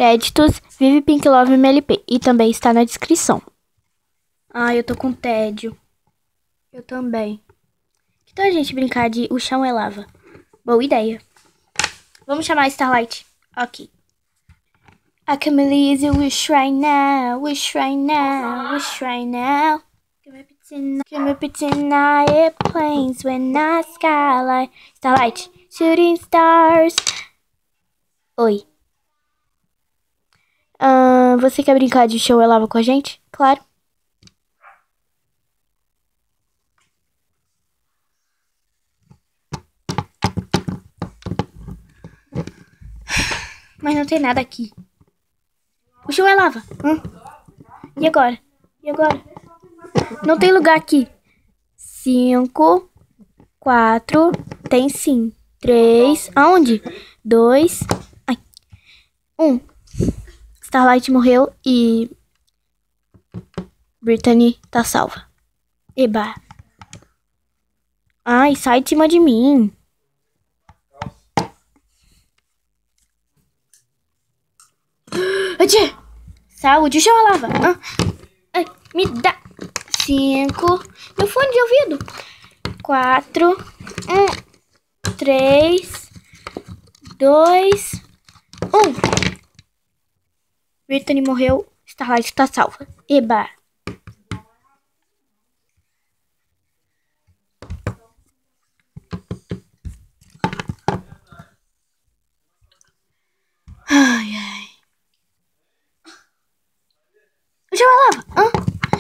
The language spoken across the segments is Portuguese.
Créditos, Vive Pink Love MLP. E também está na descrição. Ai, eu tô com tédio. Eu também. Que tal a gente brincar de O Chão é Lava? Boa ideia. Vamos chamar Starlight. Ok. I can believe you wish right now, wish right now, wish right now. Can we pretend airplanes when I skylight. Starlight, shooting stars. Oi. Você quer brincar de Show é Lava com a gente? Claro. Mas não tem nada aqui. O chão é lava. E agora? E agora? Não tem lugar aqui. 5, 4, tem sim. 3, aonde? 2, 1. Starlight morreu e Brittany tá salva. Eba. Ai, sai de cima de mim. Saúde, deixa eu lava. Ai, me dá. 5. Meu fone de ouvido. 4, 3, 2, 1. Brittany morreu. Starlight tá salva. Eba. Ai, ai. Deixa eu lava.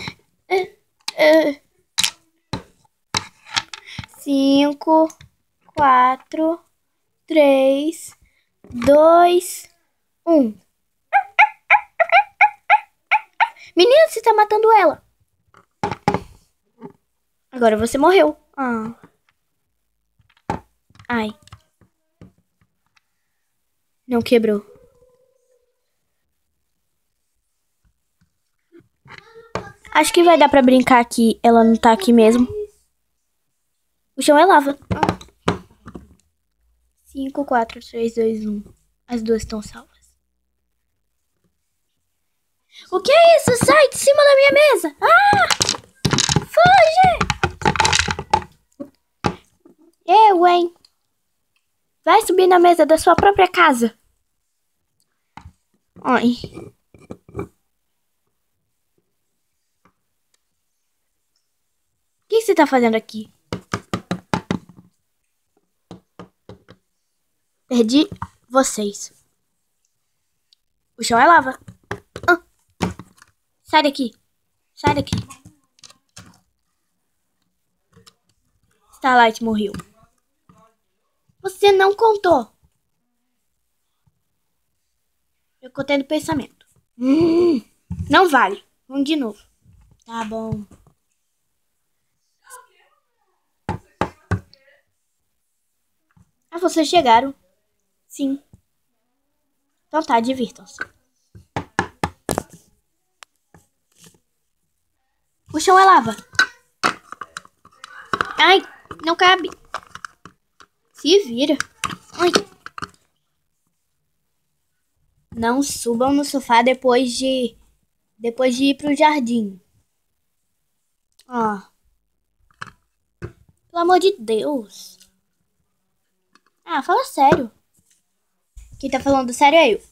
5, 4, 3, 2, 1. Menina, você tá matando ela. Agora você morreu. Ai. Não quebrou. Acho que vai dar pra brincar aqui. Ela não tá aqui mesmo. O chão é lava. 5, 4, 3, 2, 1. As duas estão salvas. O que é isso? Sai de cima da minha mesa! Foge! Eu, hein? Vai subir na mesa da sua própria casa. Ai. O que você tá fazendo aqui? Perdi vocês. O chão é lava. Sai daqui. Sai daqui. Starlight morreu. Você não contou. Eu contei no pensamento. Não vale. Vamos de novo. Tá bom. Vocês chegaram. Sim. Então tá, divirtam-se. O chão é lava. Ai, não cabe. Se vira. Ai. Não subam no sofá depois de ir pro jardim. Pelo amor de Deus. Fala sério. Quem tá falando sério é eu.